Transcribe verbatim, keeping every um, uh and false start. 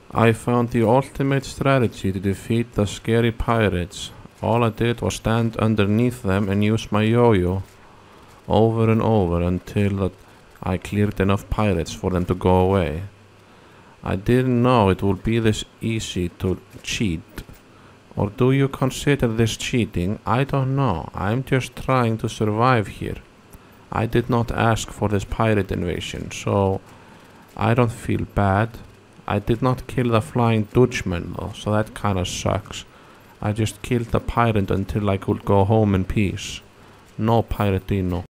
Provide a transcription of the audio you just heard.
I found the ultimate strategy to defeat the scary pirates. All I did was stand underneath them and use my yo-yo over and over until I cleared enough pirates for them to go away. I didn't know it would be this easy to cheat. Or do you consider this cheating? I don't know. I'm just trying to survive here. I did not ask for this pirate invasion, so I don't feel bad. I did not kill the Flying Dutchman though, so that kinda sucks. I just killed the pirate until I could go home in peace. No Piratino.